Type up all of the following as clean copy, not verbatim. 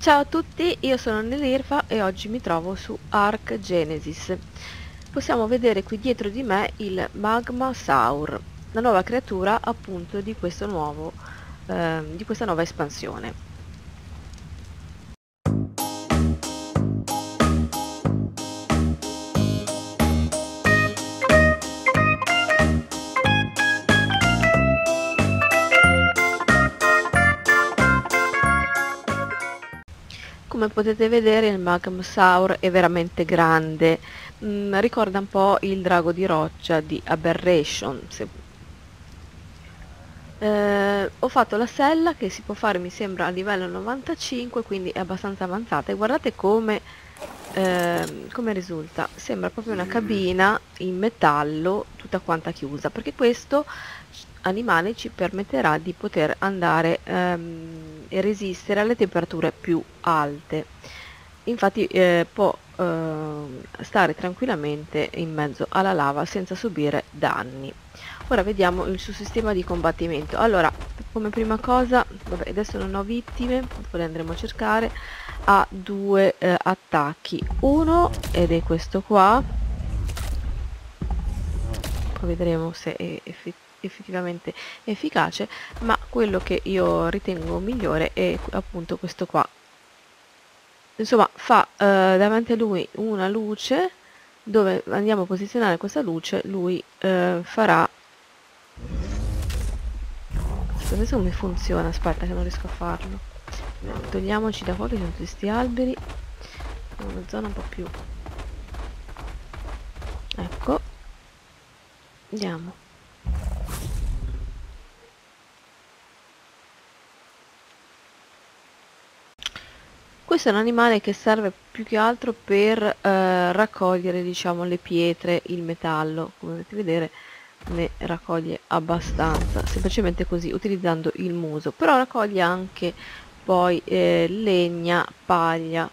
Ciao a tutti, io sono Nelirfa e oggi mi trovo su Ark Genesis. Possiamo vedere qui dietro di me il Magma Saur, la nuova creatura appunto di questa nuova espansione. Come potete vedere il Magmasaur è veramente grande, ricorda un po' il drago di roccia di Aberration. Ho fatto la sella che si può fare mi sembra a livello 95, quindi è abbastanza avanzata, e guardate come risulta. Sembra proprio una cabina in metallo tutta quanta chiusa, perché questo animale ci permetterà di poter andare e resistere alle temperature più alte. Infatti può stare tranquillamente in mezzo alla lava senza subire danni. Ora vediamo il suo sistema di combattimento. Allora, come prima cosa, vabbè, adesso non ho vittime, poi le andremo a cercare. Ha due attacchi, uno ed è questo qua, poi vedremo se è effettivamente efficace, ma quello che io ritengo migliore è appunto questo qua. Insomma, fa davanti a lui una luce, dove andiamo a posizionare questa luce, lui farà... Adesso come funziona? Aspetta che non riesco a farlo. Togliamoci da qua che sono tutti questi alberi. Una zona un po' più... Ecco. Andiamo. Questo è un animale che serve più che altro per raccogliere, diciamo, le pietre, il metallo. Come potete vedere ne raccoglie abbastanza, semplicemente così, utilizzando il muso. Però raccoglie anche poi legna, paglia.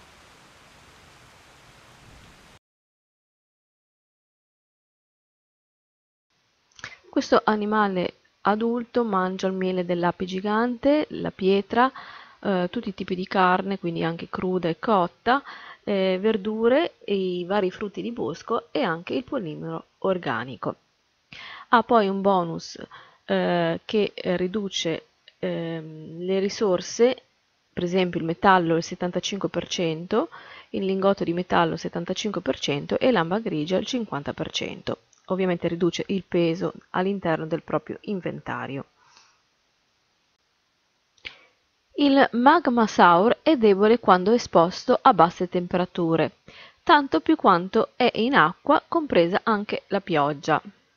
Questo animale adulto mangia il miele dell'ape gigante, la pietra, tutti i tipi di carne, quindi anche cruda e cotta, verdure, i vari frutti di bosco e anche il polimero organico. Ha poi un bonus che riduce le risorse, per esempio il metallo il 75%, il lingotto di metallo il 75% e l'amba grigia il 50%. Ovviamente riduce il peso all'interno del proprio inventario. Il Magmasaur è debole quando esposto a basse temperature, tanto più quanto è in acqua, compresa anche la pioggia.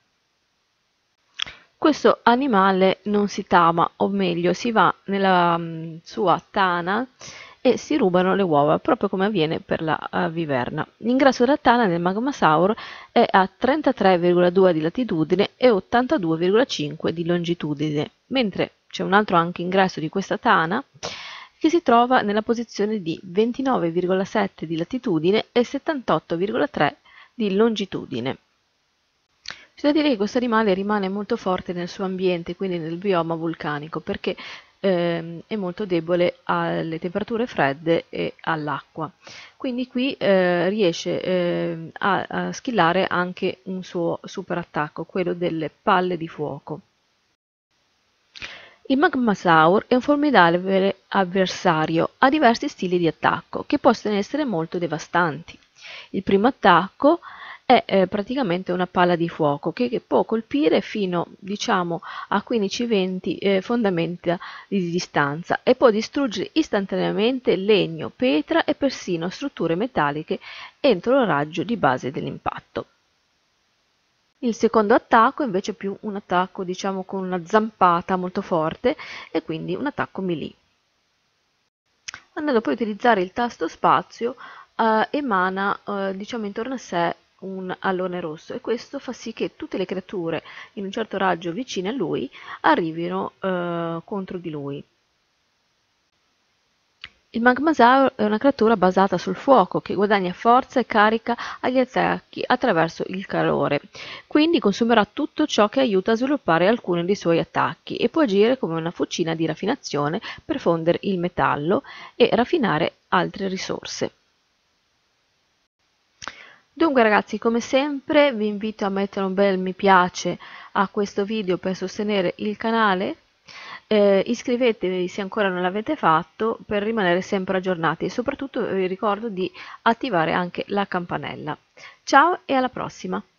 Questo animale non si tama, o meglio si va nella sua tana e si rubano le uova, proprio come avviene per la viverna. L'ingresso della tana del Magmasaur è a 33,2 di latitudine e 82,5 di longitudine, mentre c'è un altro anche ingresso di questa tana che si trova nella posizione di 29,7 di latitudine e 78,3 di longitudine. C'è da dire che questo animale rimane molto forte nel suo ambiente, quindi nel bioma vulcanico, perché è molto debole alle temperature fredde e all'acqua. Quindi qui riesce a skillare anche un suo super attacco, quello delle palle di fuoco. Il Magmasaur è un formidabile avversario, ha diversi stili di attacco, che possono essere molto devastanti. Il primo attacco è praticamente una palla di fuoco che può colpire fino, diciamo, a 15-20 fondamenta di distanza e può distruggere istantaneamente legno, pietra e persino strutture metalliche entro il raggio di base dell'impatto. Il secondo attacco è invece più un attacco, diciamo, con una zampata molto forte e quindi un attacco melee. Andando poi a utilizzare il tasto spazio, emana, diciamo, intorno a sé un allone rosso, e questo fa sì che tutte le creature in un certo raggio vicine a lui arrivino contro di lui. Il Magmasaur è una creatura basata sul fuoco che guadagna forza e carica agli attacchi attraverso il calore, quindi consumerà tutto ciò che aiuta a sviluppare alcuni dei suoi attacchi e può agire come una fucina di raffinazione per fondere il metallo e raffinare altre risorse. Dunque ragazzi, come sempre vi invito a mettere un bel mi piace a questo video per sostenere il canale, iscrivetevi se ancora non l'avete fatto per rimanere sempre aggiornati e soprattutto vi ricordo di attivare anche la campanella. Ciao e alla prossima!